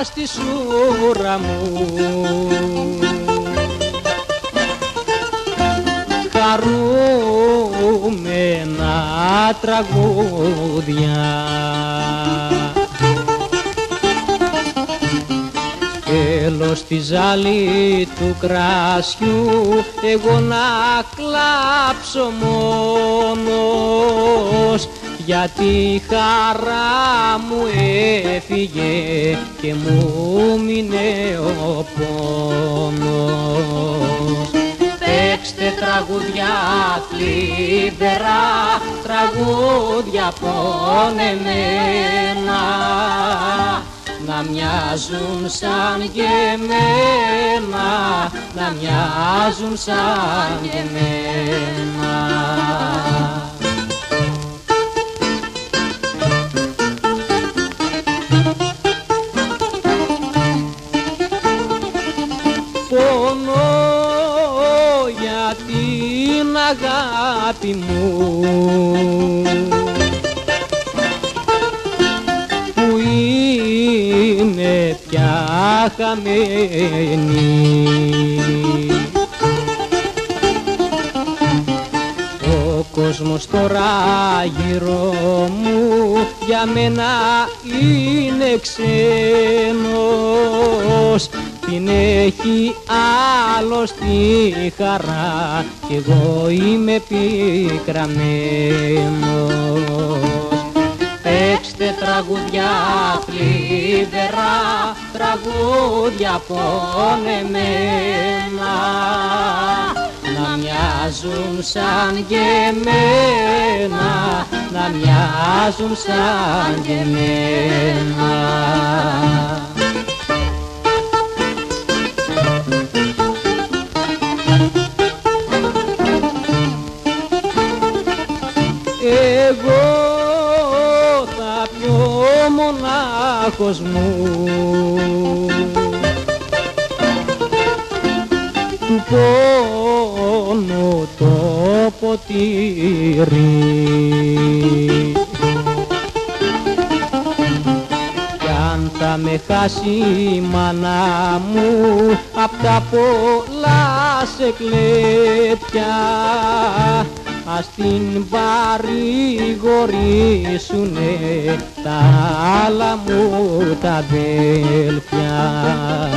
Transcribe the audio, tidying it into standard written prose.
στη σούρα μου χαρούμενα τραγούδια. Θέλω στη ζάλη του κρασιού εγώ να κλάψω μόνος, γιατί η χαρά μου έφυγε και μου μείνε ο πόνος. Παίξτε τραγούδια θλιβερά, τραγούδια πονεμένα, να μοιάζουν σαν και εμένα, να μοιάζουν σαν και εμένα. Πονώ για την αγάπη μου που είναι πια χαμένη. Ο κόσμος τώρα γύρω μου για μένα είναι ξένος, την έχει άλλος τη χαρά κι εγώ είμαι πικραμένος. Παίξτε τραγούδια θλιβερά, τραγούδια πονεμένα, να μοιάζουν σαν και εμένα, να μοιάζουν σαν και εμένα. Εγώ θα πιω μονάχος μου του πόνου το ποτήρι, κι αν θα με χάσει η μάνα μου απ' τα πολλά σε κλέπια, ας την παρηγορήσουνε τα άλλα μου τα αδέλφια.